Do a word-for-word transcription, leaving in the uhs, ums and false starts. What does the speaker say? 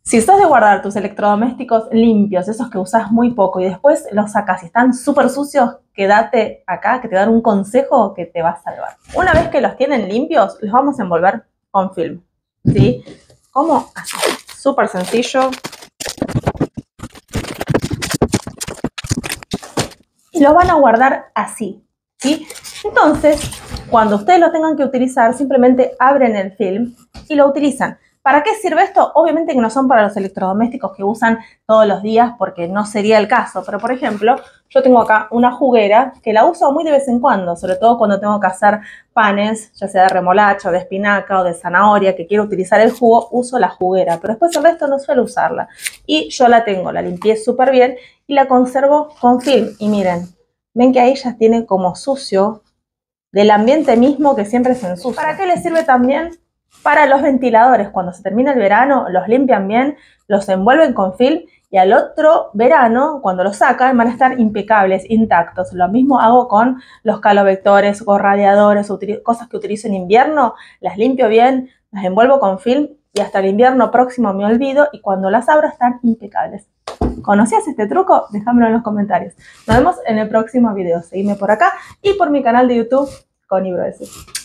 Si sos de guardar tus electrodomésticos limpios, esos que usás muy poco y después los sacas y están súper sucios, quédate acá que te voy a dar un consejo que te va a salvar. Una vez que los tienen limpios, los vamos a envolver con film, ¿sí? ¿Cómo? Así, súper sencillo. Y los van a guardar así, ¿sí? Entonces, cuando ustedes lo tengan que utilizar, simplemente abren el film y lo utilizan. ¿Para qué sirve esto? Obviamente que no son para los electrodomésticos que usan todos los días porque no sería el caso. Pero, por ejemplo, yo tengo acá una juguera que la uso muy de vez en cuando, sobre todo cuando tengo que hacer panes, ya sea de remolacha, de espinaca o de zanahoria, que quiero utilizar el jugo, uso la juguera. Pero después el resto no suelo usarla. Y yo la tengo, la limpié súper bien y la conservo con film. Y miren, ven que ahí ya tiene como sucio del ambiente mismo que siempre se ensucia. ¿Para qué les sirve también? Para los ventiladores, cuando se termina el verano, los limpian bien, los envuelven con film y al otro verano, cuando los sacan, van a estar impecables, intactos. Lo mismo hago con los calovectores o radiadores, o cosas que utilizo en invierno, las limpio bien, las envuelvo con film y hasta el invierno próximo me olvido y cuando las abro están impecables. ¿Conocías este truco? Déjamelo en los comentarios. Nos vemos en el próximo video. Seguime por acá y por mi canal de YouTube, Connie Broeses.